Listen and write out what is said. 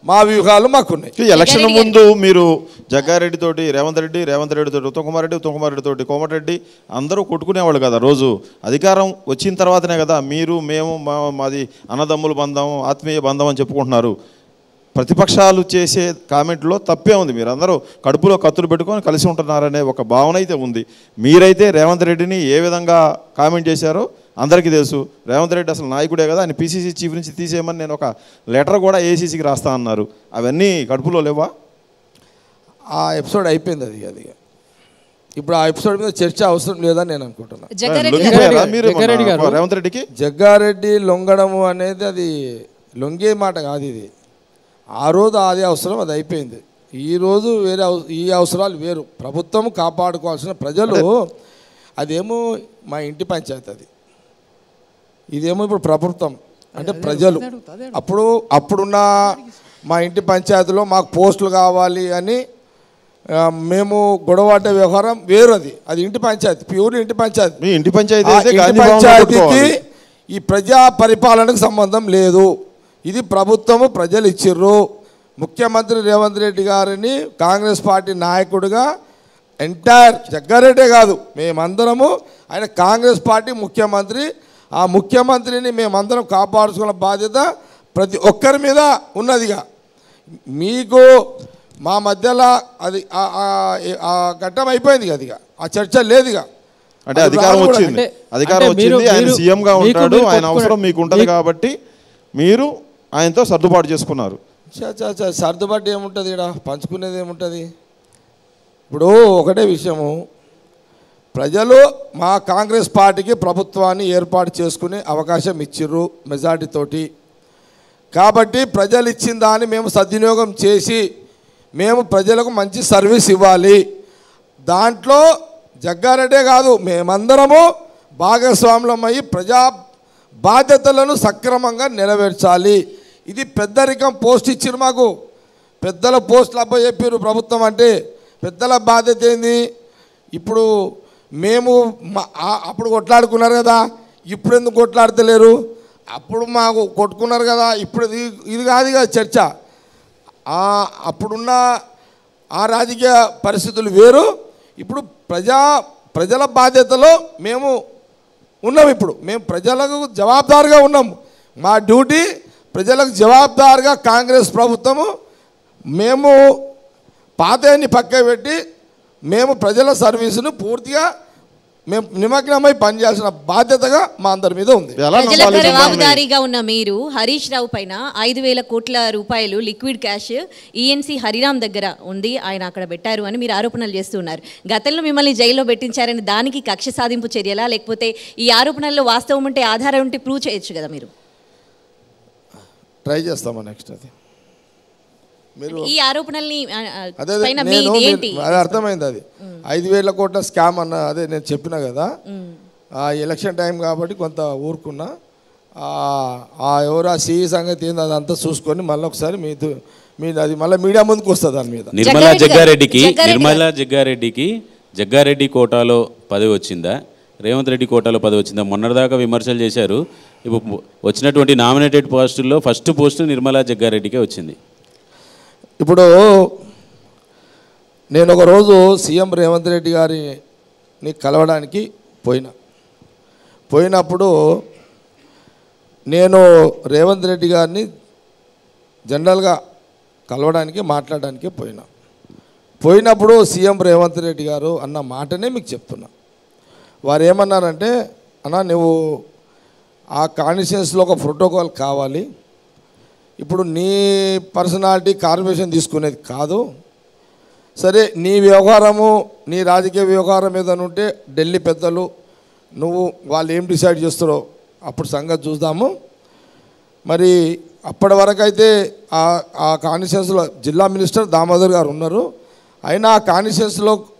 మా వ్యూహాలు మాకున్నాయి. ఎలక్షన్ ముందు మీరు జగ్గారెడ్డి తోటి రేవంత్ రెడ్డి తోటి ఉత్తమ్ కుమార్ రెడ్డి తోటి కోమటిరెడ్డి అందరూ కొట్టుకునేవాళ్ళు కదా. రోజు అధికారం వచ్చిన తర్వాతనే కదా మీరు మేము మాది అన్నదమ్ముల బంధం ఆత్మీయ బంధం అని చెప్పుకుంటున్నారు. ప్రతిపక్షాలు చేసే కామెంట్లో తప్పే ఉంది. మీరు అందరూ కడుపులో కత్తులు పెట్టుకొని కలిసి ఉంటున్నారనే ఒక భావన అయితే ఉంది. మీరైతే రేవంత్ రెడ్డిని ఏ విధంగా కామెంట్ చేశారో అందరికీ తెలుసు. రేవంత్ రెడ్డి అసలు నాయకుడే కదా, ఆయన పీసీసీ చీఫ్ నుంచి తీసేయమని నేను ఒక లెటర్ కూడా ఏసీసీకి రాస్తా అన్నారు. అవన్నీ కడుపులో లేవా? ఆ ఎపిసోడ్ అయిపోయింది. అది ఇప్పుడు ఆ ఎపిసోడ్ మీద చర్చ అవసరం లేదని నేను అనుకుంటున్నాను. రేవంత్ రెడ్డికి జగ్గారెడ్డి లొంగడము అనేది అది లొంగే మాట కాదు. ఇది ఆ రోజు అదే అవసరం, అది అయిపోయింది. ఈరోజు వేరే ఈ అవసరాలు వేరు. ప్రభుత్వం కాపాడుకోవాల్సిన ప్రజలు, అదేమో మా ఇంటి పంచాయతీ, ఇదేమో ఇప్పుడు ప్రభుత్వం అంటే ప్రజలు. అప్పుడున్న మా ఇంటి పంచాయతీలో మాకు పోస్టులు కావాలి అని మేము గొడవపడ్డ వ్యవహారం వేరు. అది ఇంటి పంచాయతీ, ప్యూర్ ఇంటి పంచాయతీ. ఇంటి పంచాయతీకి ఈ ప్రజా పరిపాలనకు సంబంధం లేదు. ఇది ప్రభుత్వము ప్రజలు ఇచ్చిర్రు. ముఖ్యమంత్రి రేవంత్ రెడ్డి గారిని కాంగ్రెస్ పార్టీ నాయకుడిగా ఎంటైర్ జగ్గారెడ్డే కాదు మేమందరము, ఆయన కాంగ్రెస్ పార్టీ ముఖ్యమంత్రి. ఆ ముఖ్యమంత్రిని మేమందరం కాపాడుకున్న బాధ్యత ప్రతి ఒక్కరి మీద ఉన్నదిగా. మీకు మా మధ్యలో అది ఆ ఘట్టం అయిపోయింది కదా, ఆ చర్చ లేదుగా. అంటే అధికారం వచ్చింది, ఆయన సీఎంగా ఉంటాడు, ఆయన అవసరం మీకు ఉంటుంది కాబట్టి మీరు ఆయనతో సర్దుబాటు చేసుకున్నారు. సర్దుబాటు ఏముంటుంది, ఇక్కడ పంచుకునేది ఏముంటుంది? ఇప్పుడు ఒకటే విషయము, ప్రజలు మా కాంగ్రెస్ పార్టీకి ప్రభుత్వాన్ని ఏర్పాటు చేసుకునే అవకాశం ఇచ్చిర్రు మెజార్టీతోటి. కాబట్టి ప్రజలు ఇచ్చిన దాన్ని మేము సద్వినియోగం చేసి మేము ప్రజలకు మంచి సర్వీస్ ఇవ్వాలి. దాంట్లో జగ్గారెడ్డే కాదు మేమందరము భాగస్వాములమయ్యి ప్రజా బాధ్యతలను సక్రమంగా నెరవేర్చాలి. ఇది పెద్దరికం పోస్ట్ ఇచ్చిర్రు మాకు. పెద్దల పోస్టులు అబ్బా చెప్పారు ప్రభుత్వం అంటే. పెద్దల బాధ్యత ఏంది? ఇప్పుడు మేము అప్పుడు కొట్లాడుకున్నారు కదా, ఇప్పుడు ఎందుకు కొట్లాడతలేరు? అప్పుడు మాకు కొట్టుకున్నారు కదా, ఇప్పుడు ఇది కాదు కదా చర్చ. అప్పుడున్న ఆ రాజకీయ పరిస్థితులు వేరు. ఇప్పుడు ప్రజల బాధ్యతలో మేము ఉన్నాం. ఇప్పుడు మేము ప్రజలకు జవాబుదారుగా ఉన్నాము. మా డ్యూటీ ప్రజలకు జవాబుదారుగా కాంగ్రెస్ ప్రభుత్వము మేము పాతని పక్క పెట్టి మేము ప్రజల సర్వీసును పూర్తిగా మేము నిమగ్నమై పనిచేయాల్సిన బాధ్యతగా మా అందరి మీద ఉంది. జవాబుదారీగా ఉన్న మీరు హరీష్ రావు పైన 5,000 కోట్ల రూపాయలు లిక్విడ్ క్యాష్ ఈఎన్సీ హరిరామ్ దగ్గర ఉంది, ఆయన అక్కడ పెట్టారు అని మీరు ఆరోపణలు చేస్తున్నారు. గతంలో మిమ్మల్ని జైల్లో పెట్టించారని దానికి కక్ష సాధింపు చర్యలా, లేకపోతే ఈ ఆరోపణల్లో వాస్తవం ఉంటే ఆధారం ఉంటే ప్రూవ్ చేయొచ్చు కదా? మీరు ట్రై చేస్తామా నెక్స్ట్? అది మీరు ఈ ఆరోపణల్ని అర్థమైంది. అది 5,000 కోట్ల స్కామ్ అన్న అదే నేను చెప్పినా కదా. ఆ ఎలక్షన్ టైం కాబట్టి కొంత ఊరుకున్నా. ఎవరు ఆ సిఈ సంగతి ఏంది అదంతా చూసుకొని మళ్ళీ ఒకసారి మీరు అది మళ్ళీ మీడియా ముందుకు వస్తుంది. దాని మీద నిర్మలా జగ్గారెడ్డికి జగ్గారెడ్డి కోటాలో పదవి వచ్చిందా, రేవంత్ రెడ్డి కోటాలో పదవి వచ్చిందా? మొన్నటిదాకా విమర్శలు చేశారు. ఇప్పుడు వచ్చినటువంటి నామినేటెడ్ పోస్టుల్లో ఫస్ట్ పోస్టు నిర్మలా జగ్గారెడ్డికే వచ్చింది. ఇప్పుడు నేను ఒకరోజు సీఎం రేవంత్ రెడ్డి గారిని కలవడానికి పోయినప్పుడు నేను రేవంత్ రెడ్డి గారిని జనరల్గా కలవడానికి మాట్లాడడానికి పోయినప్పుడు సీఎం రేవంత్ రెడ్డి గారు అన్న మాటనే మీకు చెప్తున్నా. వారు ఏమన్నారంటే, అన్నా నువ్వు ఆ కాన్స్టిట్యుయెన్సీలో ఒక ప్రోటోకాల్ కావాలి, ఇప్పుడు నీ పర్సనాలిటీ కార్పొరేషన్ తీసుకునేది కాదు, సరే నీ వ్యవహారము నీ రాజకీయ వ్యవహారం ఏదైనా ఉంటే ఢిల్లీ పెద్దలు నువ్వు వాళ్ళు ఏం డిసైడ్ చేస్తారో అప్పుడు సంగతి చూద్దాము. మరి అప్పటి వరకు అయితే ఆ కాన్స్టిట్యుయెన్సీలో జిల్లా మినిస్టర్ దామోదర్ గారు ఉన్నారు. అయినా ఆ కాన్స్టిట్యుయెన్సీలో